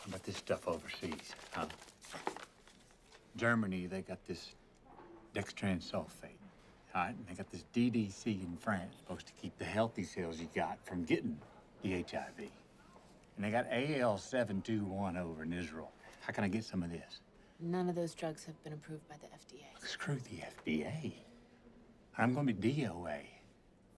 How about this stuff overseas, huh? Germany, they got this dextran sulfate. All right, and they got this DDC in France, supposed to keep the healthy cells you got from getting the HIV. And they got AL721 over in Israel. How can I get some of this? None of those drugs have been approved by the FDA. Screw the FDA. I'm gonna be D.O.A.